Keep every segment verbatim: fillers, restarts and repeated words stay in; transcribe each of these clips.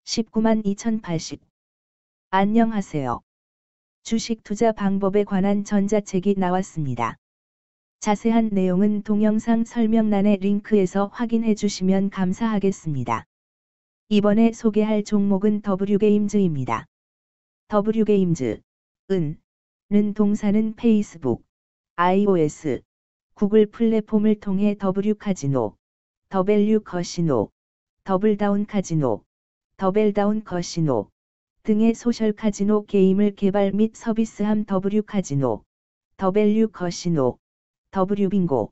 십구만 이천팔십. 안녕하세요. 주식 투자 방법에 관한 전자책이 나왔습니다. 자세한 내용은 동영상 설명란의 링크에서 확인해 주시면 감사하겠습니다. 이번에 소개할 종목은 더블유게임즈입니다. 더블유게임즈, 은, 는 동사는 페이스북, iOS, 구글 플랫폼을 통해 더블유카지노, 더밸류 커시노, 더블다운 카지노, 더벨다운 커시노 등의 소셜 카지노 게임을 개발 및 서비스함 더블유카지노, 더밸류 커시노, 더블유빙고,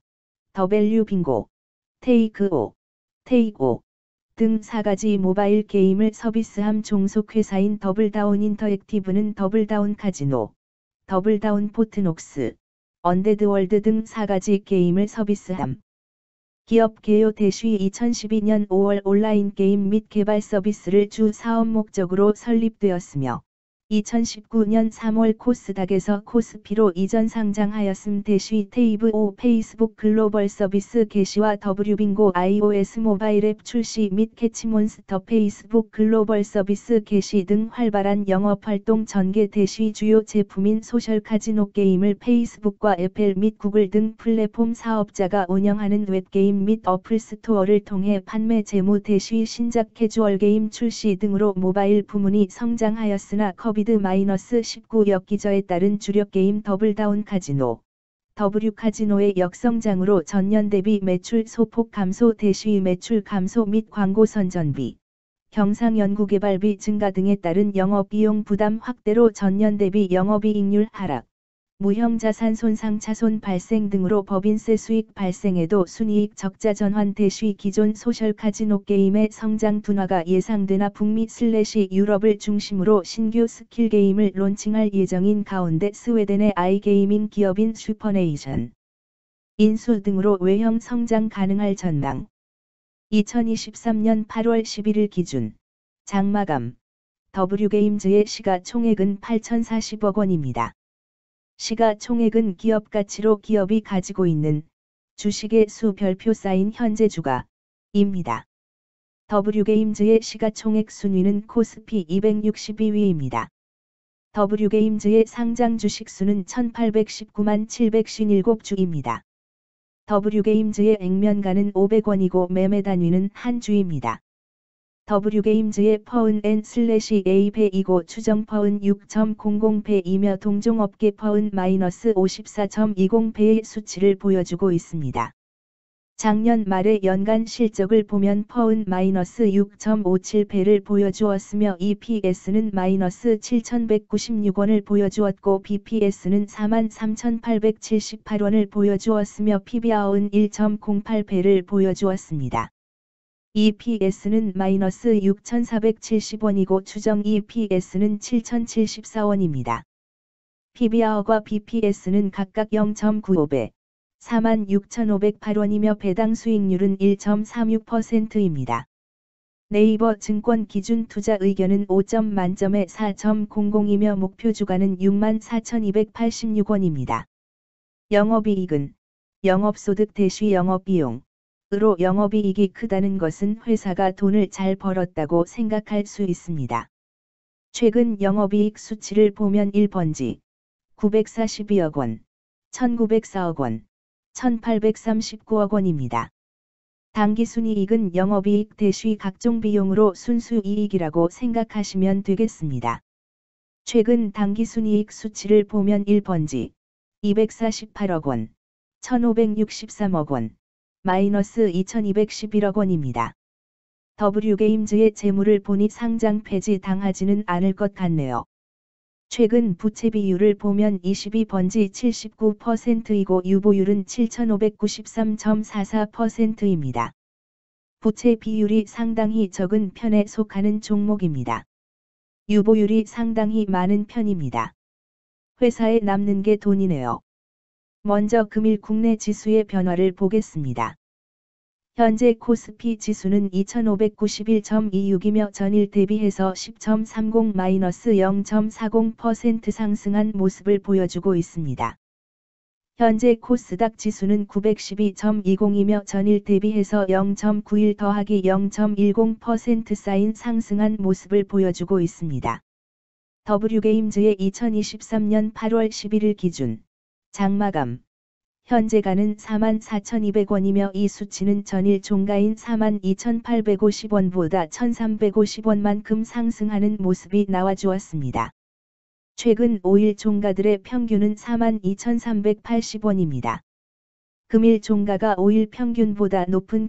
더밸류빙고, 테이크오, 테이크오 등 네 가지 모바일 게임을 서비스함 종속회사인 더블다운 인터액티브는 더블다운 카지노, 더블다운 포트녹스, 언데드월드 등 네 가지 게임을 서비스함. 기업 개요 대시 이천십이 년 오월 온라인 게임 및 개발 서비스를 주 사업 목적으로 설립되었으며 이천십구 년 삼월 코스닥에서 코스피로 이전 상장하였음. 대시 테이브 오 페이스북 글로벌 서비스 개시와 더블유빙고 iOS 모바일 앱 출시 및 캐치몬스터 페이스북 글로벌 서비스 개시 등 활발한 영업활동 전개. 대시 주요 제품인 소셜 카지노 게임을 페이스북과 애플 및 구글 등 플랫폼 사업자가 운영하는 웹게임 및 어플 스토어를 통해 판매 재무. 대시 신작 캐주얼 게임 출시 등으로 모바일 부문이 성장하였으나 코비드 십구 역기저에 따른 주력 게임 더블다운 카지노, 더블유카지노의 역성장으로 전년 대비 매출 소폭 감소. 대시 매출 감소 및 광고 선전비, 경상 연구개발비 증가 등에 따른 영업비용 부담 확대로 전년 대비 영업이익률 하락, 무형자산 손상 차손 발생 등으로 법인세 수익 발생에도 순이익 적자 전환. 대시 기존 소셜 카지노 게임의 성장 둔화가 예상되나 북미 슬래시 유럽을 중심으로 신규 스킬 게임을 론칭할 예정인 가운데 스웨덴의 아이게이밍 기업인 슈퍼네이션 인수 등으로 외형 성장 가능할 전망. 이천이십삼 년 팔월 십일일 기준 장마감 더블유게임즈의 시가총액은 팔천사십억 원입니다. 시가총액은 기업가치로 기업이 가지고 있는 주식의 수 별표 쌓인 현재 주가입니다. 더블유게임즈의 시가총액 순위는 코스피 이백육십이 위입니다. 더블유게임즈의 상장 주식 수는 천팔백십구만 칠백오십칠 주입니다. 더블유게임즈의 액면가는 오백 원이고 매매 단위는 한 주입니다. 더블유게임즈의 퍼은 엔 슬래시 에이 배이고 추정 퍼은 육 점 공공 배이며 동종업계 퍼은 마이너스 오십사 점 이십 배의 수치를 보여주고 있습니다. 작년 말의 연간 실적을 보면 퍼은 마이너스 육 점 오칠 배를 보여주었으며 이피에스는 마이너스 칠천백구십육 원을 보여주었고 비피에스는 사만 삼천팔백칠십팔 원을 보여주었으며 피비알은 일 점 공팔 배를 보여주었습니다. 이피에스는 마이너스 육천사백칠십 원이고 추정 이피에스는 칠천칠십사 원입니다. 피비알과 비피에스는 각각 영 점 구오 배, 사만 육천오백팔 원이며 배당 수익률은 일 점 삼육 퍼센트입니다. 네이버 증권 기준 투자 의견은 오 점 만점에 사 점 공공이며 목표 주가는 육만 사천이백팔십육 원입니다. 영업이익은 영업소득 대시 영업비용 으로 영업이익이 크다는 것은 회사가 돈을 잘 벌었다고 생각할 수 있습니다. 최근 영업이익 수치를 보면 일 번지 구백사십이억 원, 천구백사억 원, 천팔백삼십구억 원입니다. 당기순이익은 영업이익 대시 각종 비용으로 순수이익이라고 생각하시면 되겠습니다. 최근 당기순이익 수치를 보면 일 번지 이백사십팔억 원, 천오백육십삼억 원, 마이너스 이천이백십일억 원입니다. 더블유게임즈의 재물을 보니 상장 폐지 당하지는 않을 것 같네요. 최근 부채 비율을 보면 이십이 번지 칠십구 퍼센트이고 유보율은 칠천오백구십삼 점 사사 퍼센트입니다. 부채 비율이 상당히 적은 편에 속하는 종목입니다. 유보율이 상당히 많은 편입니다. 회사에 남는 게 돈이네요. 먼저 금일 국내 지수의 변화를 보겠습니다. 현재 코스피 지수는 이천오백구십일 점 이육이며 전일 대비해서 십 점 삼십 마이너스 영 점 사십 퍼센트 상승한 모습을 보여주고 있습니다. 현재 코스닥 지수는 구백십이 점 이공이며 전일 대비해서 영 점 구일 더하기 영 점 일공 퍼센트 쌓인 상승한 모습을 보여주고 있습니다. 더블유게임즈의 이천이십삼 년 팔월 십일일 기준 장마감 현재가는 사만 사천이백 원이며 이 수치는 전일 종가인 사만 이천팔백오십 원보다 천삼백오십 원만큼 상승하는 모습이 나와주었습니다. 최근 오 일 종가들의 평균은 사만 이천삼백팔십 원입니다. 금일 종가가 오 일 평균보다 높은